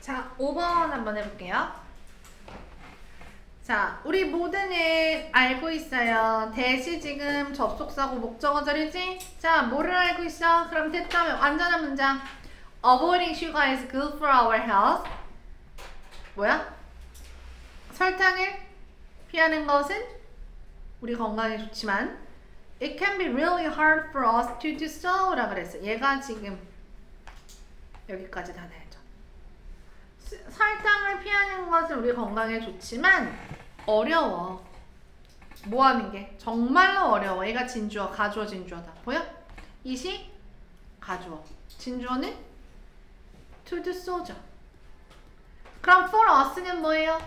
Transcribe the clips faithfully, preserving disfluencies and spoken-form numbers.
자, 오 번 한번 해볼게요. 자, 우리 모두는 알고 있어요. 대시 지금 접속사고 목적어 자리지? 자, 뭐를 알고 있어? 그럼 됐다면 완전한 문장. Avoiding sugar is good for our health. 뭐야? 설탕을 피하는 것은 우리 건강에 좋지만 It can be really hard for us to do so 라고 그랬어. 얘가 지금 여기까지 다 돼야죠. 설탕을 피하는 것은 우리 건강에 좋지만 어려워. 뭐 하는 게? 정말로 어려워. 얘가 진주어, 가주어, 진주어다. 보여? 이시 가주어. 진주어는 to do so죠. 그럼 for us는 뭐예요?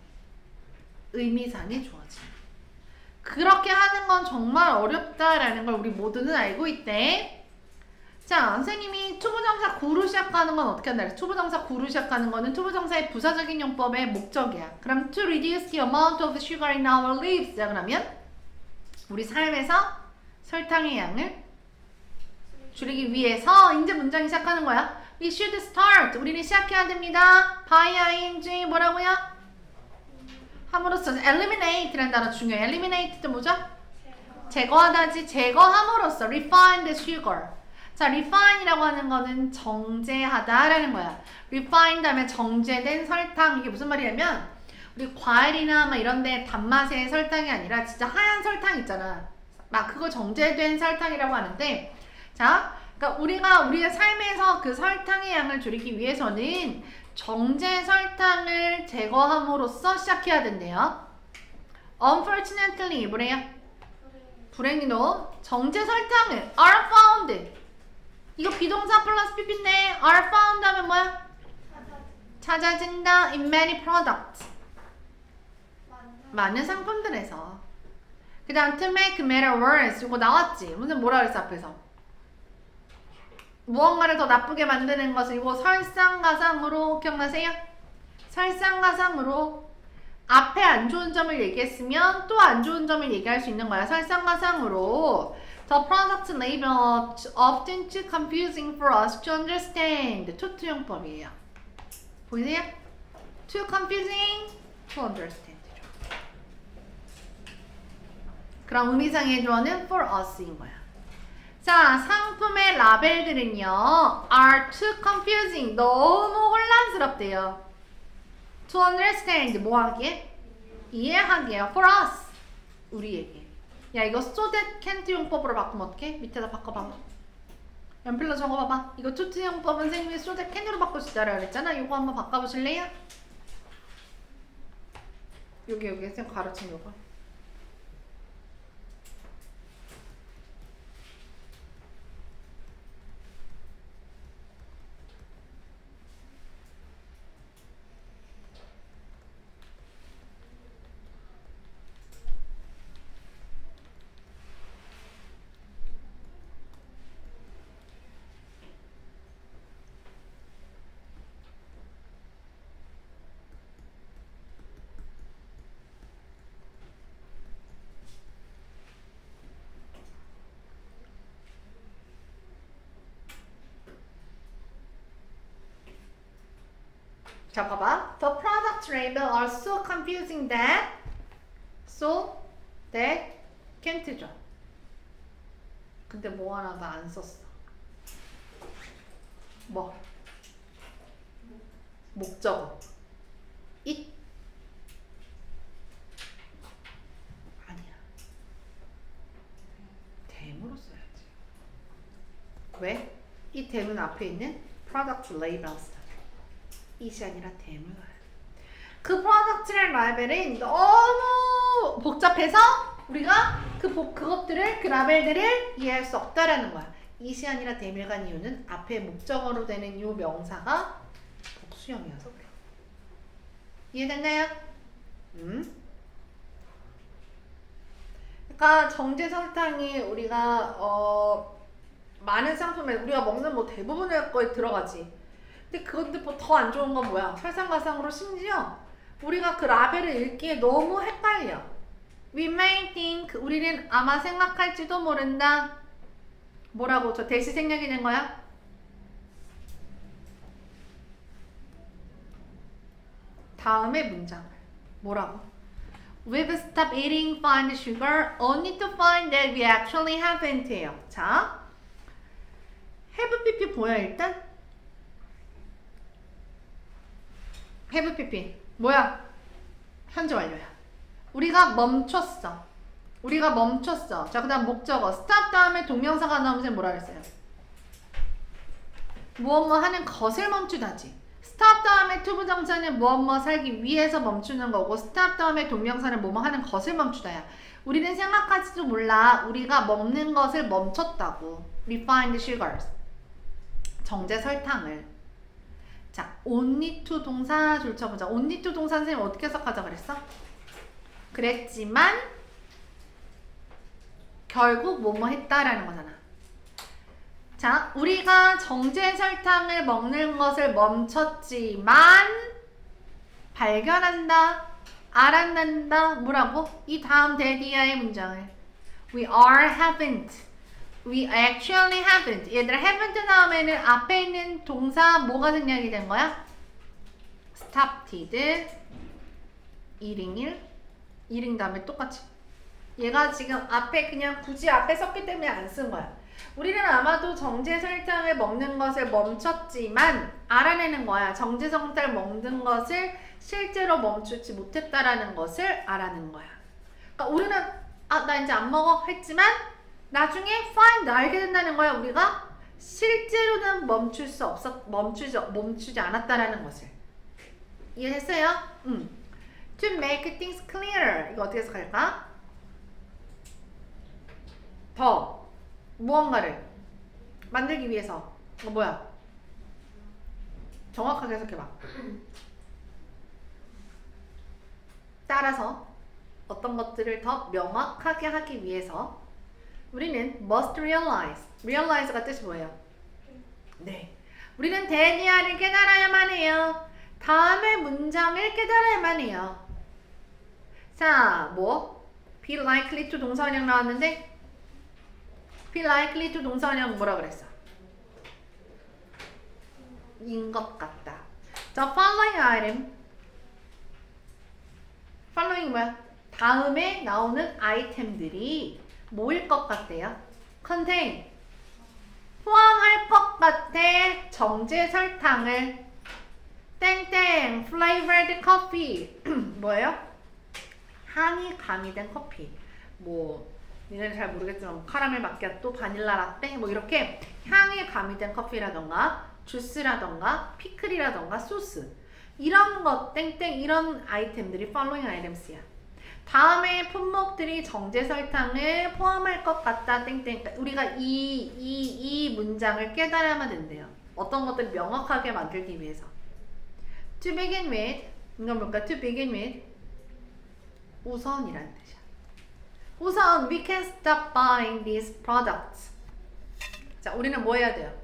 의미상의 주어지. 그렇게 하는 건 정말 어렵다라는 걸 우리 모두는 알고 있대. 자, 선생님이 투부정사 구로 시작하는 건 어떻게 한다 그랬어? 투부정사 구로 시작하는 거는 투부정사의 부사적인 용법의 목적이야. 그럼 to reduce the amount of sugar in our lives. 자, 그러면 우리 삶에서 설탕의 양을 줄이기 위해서 이제 문장이 시작하는 거야. We should start. 우리는 시작해야 됩니다. by ing 뭐라고요? 함으로써 eliminate라는 단어 중요해. eliminate도 뭐죠? 제거하다지. 제거함으로써 refine the sugar. 자, refine이라고 하는 거는 정제하다라는 거야. refined 하면 정제된 설탕. 이게 무슨 말이냐면 우리 과일이나 막 이런 데 단맛의 설탕이 아니라 진짜 하얀 설탕 있잖아. 막 그거 정제된 설탕이라고 하는데, 자, 그러니까 우리가 우리의 삶에서 그 설탕의 양을 줄이기 위해서는 정제 설탕을 제거함으로써 시작해야 된대요. Unfortunately 뭐래요? 불행히도 정제 설탕을 are found. 이거 비동사 플러스 pp인데 are found 하면 뭐야? 찾아진다 in many products. 많은 상품들에서. 그 다음 to make matter worse. 이거 나왔지? 무슨 뭐라 그랬어 앞에서? 무언가를 더 나쁘게 만드는 것을 이거 설상가상으로 기억나세요? 설상가상으로 앞에 안 좋은 점을 얘기했으면 또 안 좋은 점을 얘기할 수 있는 거야. 설상가상으로 The product label often too confusing for us to understand. 투투용법이에요. 보이세요? Too confusing to understand. 그럼 의미상의 주어는 for us인 거야. 자, 상품의 라벨들은요 are too confusing. 너무 혼란스럽대요. To understand. 뭐 하기에? 이해하기에요. For us. 우리에게. 야, 이거 so that can't 용법으로 바꾸면 어떡해? 밑에다 바꿔봐봐. 연필로 적어봐봐. 이거 투투 용법은 선생님이 so that can으로 바꿀 수 있다라 그랬잖아. 이거 한번 바꿔보실래요? 여기 여기 선생님 가르친 요거. 자, 봐봐. The product label are so confusing that so that can't죠. 근데 뭐 하나 나 안 썼어. 뭐? 목적어. it. 아니야. 댐으로 써야지. 왜? 이 댐은 앞에 있는 product labels. it이 아니라 댐을 가야 돼. 그 프로덕트의 라벨이 너무 복잡해서 우리가 그 복, 그것들을 그 라벨들을 이해할 수 없다라는 거야. it이 아니라 댐을 간 이유는 앞에 목적어로 되는 이 명사가 복수형이어서 그래. 이해됐나요? 음? 그러니까 정제 설탕이 우리가 어 많은 상품에 우리가 먹는 뭐 대부분의 거에 들어가지. 근데 그건데 뭐 더 안 좋은 건 뭐야? 설상가상으로 심지어 우리가 그 라벨을 읽기에 너무 헷갈려. We may think. 우리는 아마 생각할지도 모른다. 뭐라고? 저 대시 생략이 된 거야? 다음에 문장을 뭐라고? We've stopped eating fine sugar only to find that we actually haven't 해요. 자, have pp 뭐야 일단? have pp 뭐야? 현재 완료야. 우리가 멈췄어. 우리가 멈췄어. 자, 그 다음 목적어. stop 다음에 동명사가 나오면 뭐라 그랬어요? 무엇 뭐 하는 것을 멈추다지. stop 다음에 to 부정사는 무엇 뭐 살기 위해서 멈추는 거고 stop 다음에 동명사는 뭐뭐 하는 것을 멈추다야. 우리는 생각하지도 몰라. 우리가 먹는 것을 멈췄다고. refined sugars. 정제 설탕을. 자, only to 동사 줄 쳐보자. only to 동사 선생님 어떻게 해석하자 그랬어? 그랬지만 결국 뭐뭐 했다라는 거잖아. 자, 우리가 정제 설탕을 먹는 것을 멈췄지만 발견한다, 알아낸다, 뭐라고? 이 다음 대디아의 문장을 We are haven't, we actually haven't. 얘들아, haven't 다음에는 앞에 있는 동사 뭐가 생략이 된 거야? stopped, eating 일, eating 다음에 똑같이 얘가 지금 앞에 그냥 굳이 앞에 썼기 때문에 안 쓴 거야. 우리는 아마도 정제 설탕을 먹는 것을 멈췄지만 알아내는 거야. 정제 설탕을 먹는 것을 실제로 멈추지 못했다라는 것을 알아낸 거야. 그러니까 우리는 아, 나 이제 안 먹어 했지만 나중에 find 알게 된다는 거야. 우리가 실제로는 멈출 수 없었 멈추지 멈추지 않았다라는 것을. 이해했어요? 음. To make things clearer. 이거 어떻게 해석할까? 더 무언가를 만들기 위해서. 어, 뭐야? 정확하게 해석해봐. 따라서 어떤 것들을 더 명확하게 하기 위해서 우리는 must realize. realize가 뜻이 뭐예요? 네. 우리는 대니아를 깨달아야만 해요. 다음의 문장을 깨달아야만 해요. 자, 뭐? be likely to 동사원형 나왔는데 be likely to 동사원형 뭐라 그랬어? 인 것 같다. 자, following item. following 뭐야? 다음에 나오는 아이템들이 뭐일 것 같대요? contain. 포함할 것 같아. 정제 설탕을. 땡땡. flavored coffee. 뭐예요? 향이 가미된 커피. 뭐 니네는 잘 모르겠지만 카라멜 마키아또, 바닐라 라떼 뭐 이렇게 향이 가미된 커피라던가 주스라던가 피클이라던가 소스 이런 것 땡땡 이런 아이템들이 following items야. 다음에 품목들이 정제 설탕을 포함할 것 같다 땡땡. 우리가 이, 이, 이 문장을 깨달아야만 된대요. 어떤 것들을 명확하게 만들기 위해서. To begin with. 이건 뭘까? To begin with. 우선이라는 뜻이야. 우선 we can stop buying these products. 자, 우리는 뭐 해야 돼요?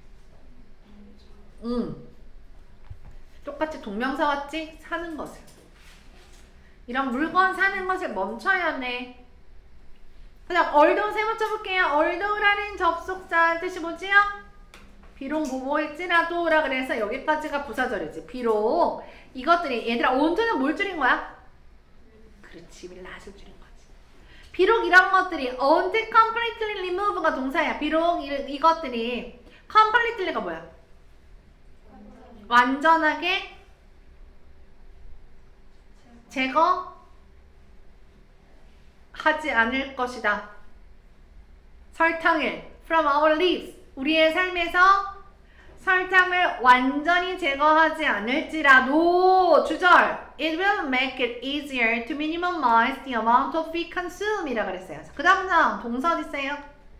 음. 똑같이 동명사 왔지? 사는 것을. 이런 물건 사는 것을 멈춰야 해. 그냥 얼도 세 번 쳐볼게요. 얼도라는 접속사 뜻이 뭐지요? 비록 뭐뭐일지라도 라 그래서 여기까지가 부사절이지. 비록 이것들이 얘들아 onto는 뭘 줄인 거야? 그렇지, 낫을 줄인 거지. 비록 이런 것들이 onto completely remove가 동사야. 비록 이, 이것들이 completely가 뭐야? 완전하게 제거 하지 않을 것이다. 설탕을 from our lives. 우리의 삶에서 설탕을 완전히 제거하지 않을지라도 주절 It will make it easier to minimize the amount of we consume 이라 그랬어요. 그 다음 동사 어디 있어요?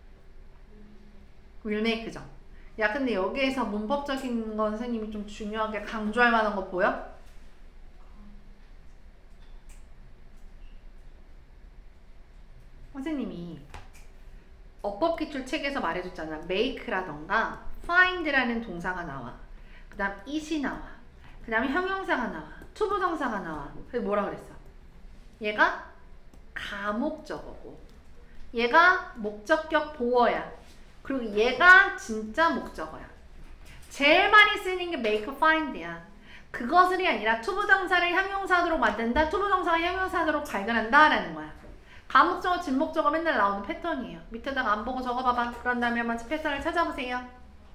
will make죠. 야, 근데 여기에서 문법적인 건 선생님이 좀 중요하게 강조할 만한 거 보여? 선생님이 어법기출 책에서 말해줬잖아. make라던가 find라는 동사가 나와. 그 다음 it이 나와. 그 다음에 형용사가 나와. 투부정사가 나와. 그래서 뭐라 그랬어? 얘가 가목적어고 얘가 목적격 보어야. 그리고 얘가 진짜 목적어야. 제일 많이 쓰는 게 make, find야. 그것을이 아니라 투부정사를 형용사로 만든다. 투부정사가 형용사로 발견한다 라는 거야. 가목적어, 진목적어 맨날 나오는 패턴이에요. 밑에다가 안 보고 적어봐봐. 그런 다음에 한번 패턴을 찾아보세요.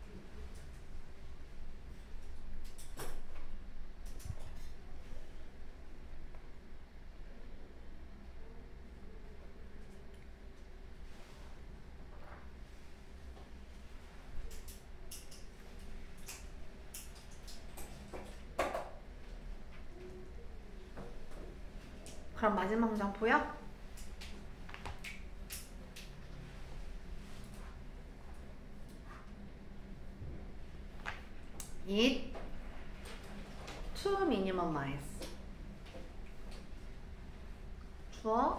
그럼 마지막 문장 보여? It to minimize. 주어,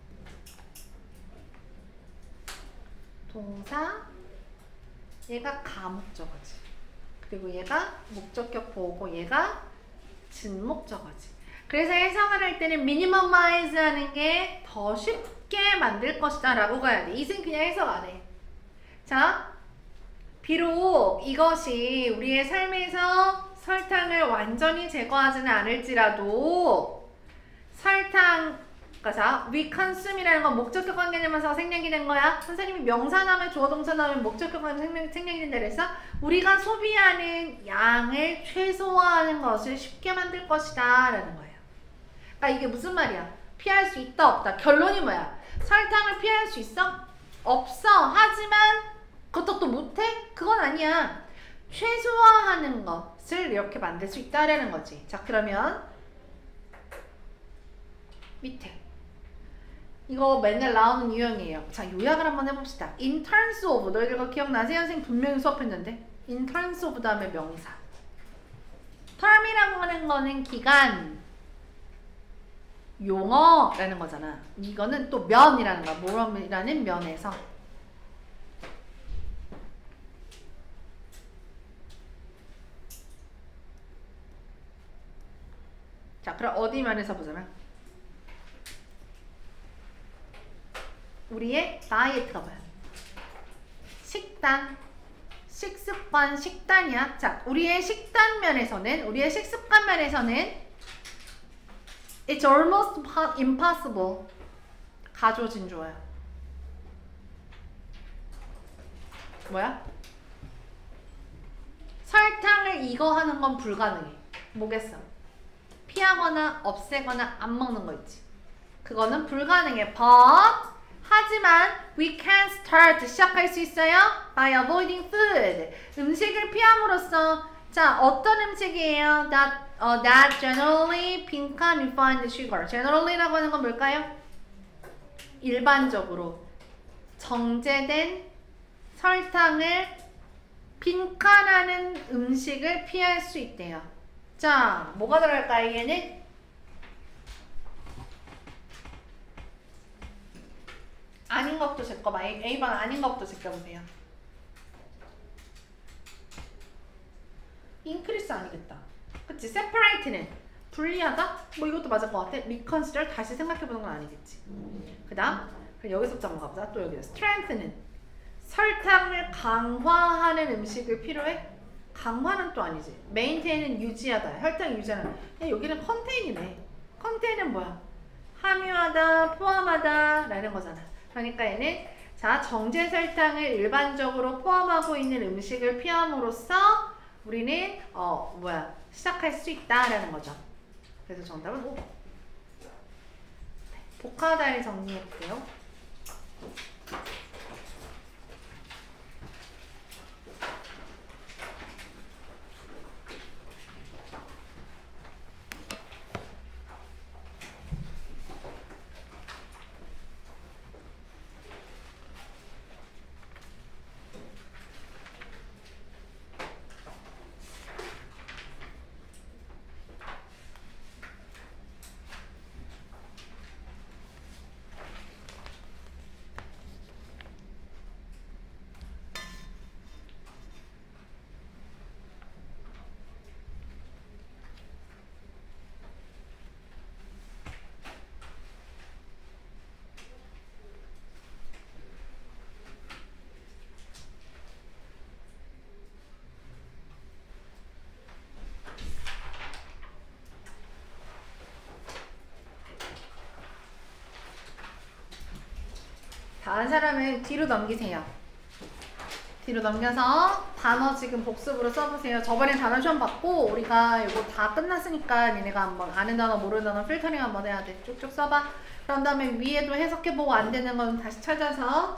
동사, 얘가 가목적어지. 그리고 얘가 목적격 보호고 얘가 진목적어지. 그래서 해석을 할 때는 minimize 하는 게 더 쉽게 만들 것이다 라고 가야 돼. 이승 그냥 해석 안 해. 자, 비록 이것이 우리의 삶에서 설탕을 완전히 제거하지는 않을지라도 설탕, 자, we consume이라는 건 목적격 관계되면서 생략이 된 거야. 선생님이 명사 나오면 주어 동사 나오면 목적격 관계 생략, 생략이 된다 그래서 우리가 소비하는 양을 최소화하는 것을 쉽게 만들 것이다 라는 거예요. 그러니까 이게 무슨 말이야? 피할 수 있다 없다. 결론이 뭐야? 설탕을 피할 수 있어? 없어. 하지만 그것도 또 못해? 그건 아니야. 최소화하는 것을 이렇게 만들 수 있다라는 거지. 자, 그러면 밑에 이거 맨날 나오는 유형이에요. 자, 요약을 한번 해봅시다. In terms of, 너희들 그거 기억나세요? 선생님 분명히 수업했는데 In terms of 다음에 명사. term이라고 하는 거는 기간, 용어라는 거잖아. 이거는 또 면이라는 거야. 뭐라는 면에서. 자, 그럼 어디 면에서 보자면 우리의 다이어트가 뭐야? 식단, 식습관, 식단이야. 자, 우리의 식단 면에서는, 우리의 식습관 면에서는 It's almost impossible. 가조진주어야. 뭐야? 설탕을 이거 하는 건 불가능해. 뭐겠어? 피하거나 없애거나 안 먹는 거 있지. 그거는 불가능해. But 하지만 we can start 시작할 수 있어요. By avoiding food. 음식을 피함으로써 자 어떤 음식이에요? That uh, that generally 빈칸 refined sugar. generally라고 하는 건 뭘까요? 일반적으로 정제된 설탕을 빈칸하는 음식을 피할 수 있대요. 자, 뭐가 들어갈까요? 얘는 아닌 것부터 제껴봐. A 번 아닌 것부터 제껴보세요. increase 아니겠다. 그치? separate는 분리하다? 뭐 이것도 맞을 것 같아. reconsider 다시 생각해보는 건 아니겠지. 그 다음 여기서부터 한번 가보자. 또 여기 strength는 설탕을 강화하는 음식을 필요해? 강화는 또 아니지. maintain은 유지하다. 혈당 유지하는. 여기는 contain이네. contain은 뭐야? 함유하다, 포함하다 라는 거잖아. 그러니까 얘는 자 정제 설탕을 일반적으로 포함하고 있는 음식을 피함으로써 우리는 어 뭐야 시작할 수 있다라는 거죠. 그래서 정답은 오. 복화다를 정리해볼게요. 자, 한 사람은 뒤로 넘기세요. 뒤로 넘겨서 단어 지금 복습으로 써보세요. 저번에 단어 시험 받고 우리가 이거 다 끝났으니까 니네가 한번 아는 단어 모르는 단어 필터링 한번 해야 돼. 쭉쭉 써봐. 그런 다음에 위에도 해석해보고 안 되는 건 다시 찾아서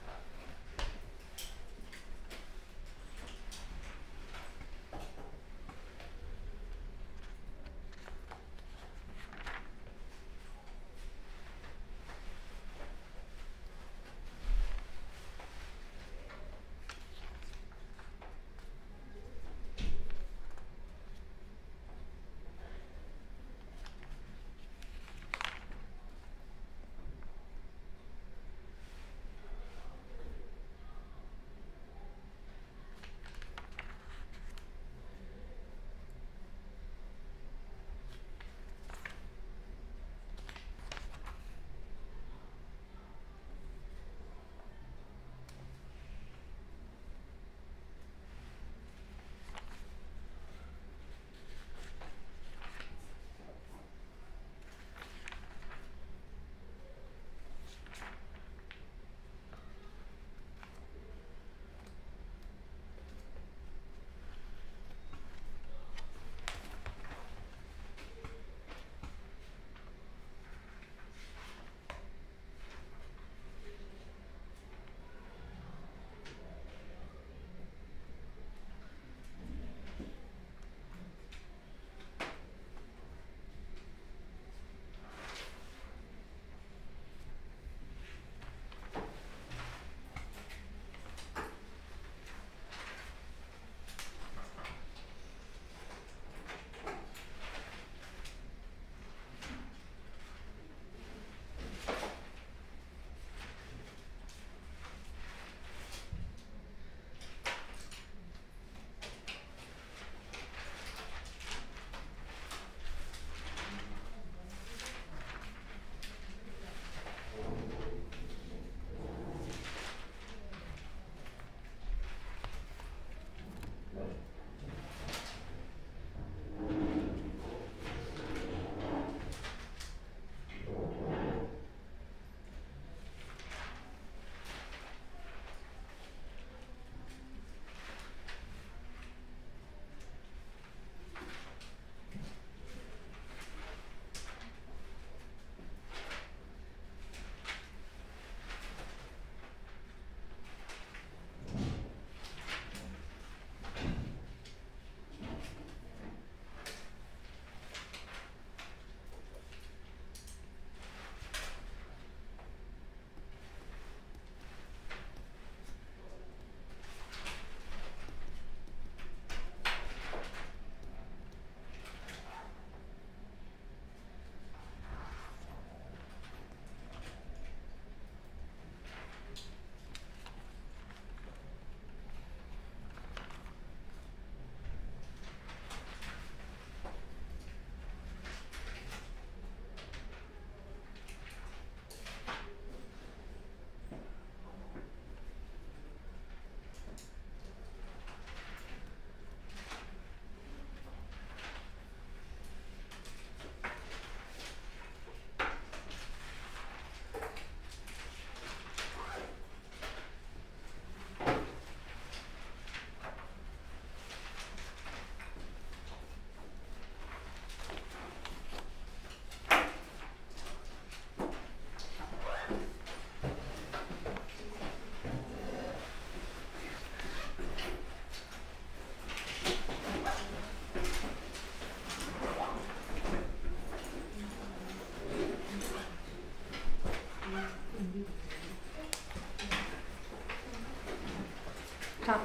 자,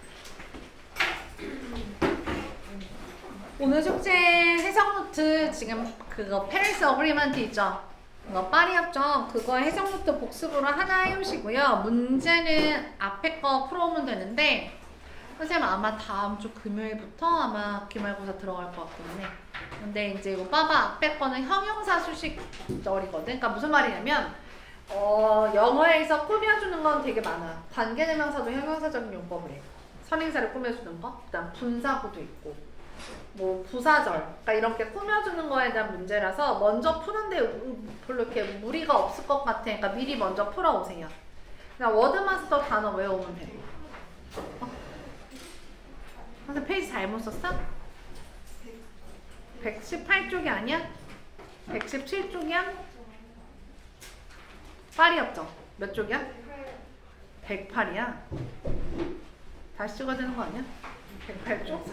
오늘 숙제 해석 노트 지금 그거 페렌스 어그리먼트 있죠? 그거 파리 협정 그거 해석 노트 복습으로 하나 해오시고요. 문제는 앞에 거 풀어오면 되는데 선생님 아마 다음 주 금요일부터 아마 기말고사 들어갈 것 같거든요. 근데 이제 이거 봐봐 앞에 거는 형용사 수식절이거든. 그러니까 무슨 말이냐면 어, 영어에서 꾸며주는 건 되게 많아. 관계대명사도 형용사적인 용법을 해. 선행사를 꾸며주는 거, 그다음 분사구도 있고, 뭐 부사절, 그러니까 이렇게 꾸며주는 거에 대한 문제라서 먼저 푸는데 별로 이렇게 무리가 없을 것 같아. 그러니까 미리 먼저 풀어오세요. 나 워드마스터 단어 외워오면 돼. 어? 선생님 페이지 잘못 썼어? 백십팔 쪽이 아니야? 백십칠 쪽이야? 팔이었죠? 몇 쪽이야? 백팔이야? 다시 찍어야 되는 거 아니야? 백팔 쪽?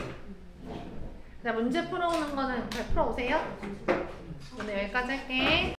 자, 문제 풀어오는 거는 잘 풀어오세요. 오늘 여기까지 할게.